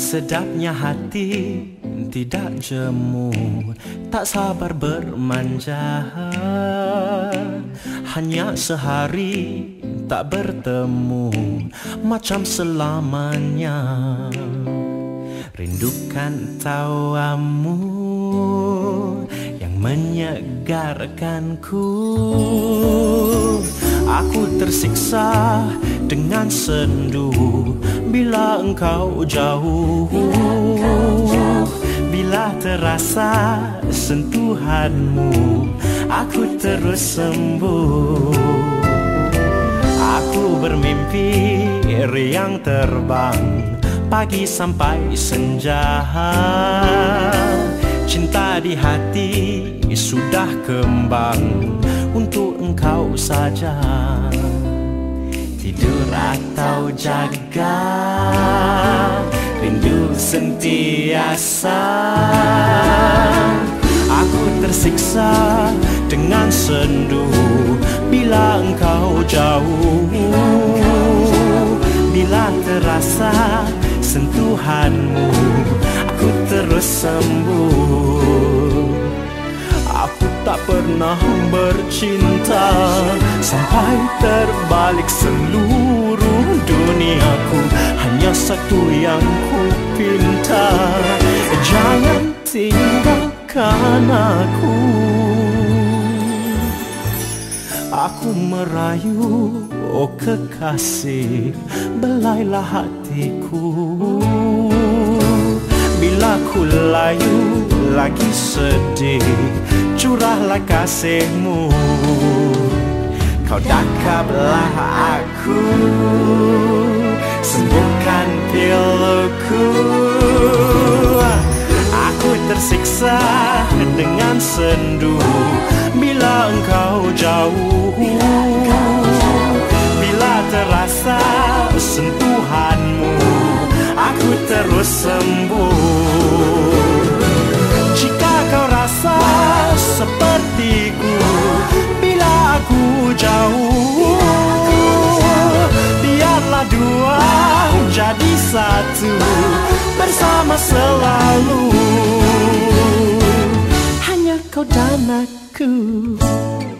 Sedapnya hati tidak jemu, tak sabar bermanja. Hanya sehari tak bertemu, macam selamanya. Rindukan tawamu yang menyegarkanku. Aku tersiksa dengan sendu bila engkau jauh. Bila terasa sentuhanmu, aku terus sembuh. Aku bermimpi riang terbang pagi sampai senja. Cinta di hati sudah kembang untuk engkau saja. Tidur atau jaga, rindu sentiasa. Aku tersiksa dengan sendu bila engkau jauh. Bila terasa sentuhanmu, aku terus sembuh. Aku tak pernah bercinta sampai terbalik seluruh duniaku. Hanya satu yang ku pinta, jangan tinggalkan aku. Aku merayu, oh kekasih, belailah hatiku. Bila ku layu lagi sedih, curahlah kasihmu. Kau dakaplah aku, sembuhkan piluku. Aku tersiksa dengan sendu bila engkau jauh. Bila terasa sentuhanmu, aku terus sembuh. Jika kau rasa sepertiku bila aku jauh, biarlah dua jadi satu bersama selalu. Hanya kau dan aku.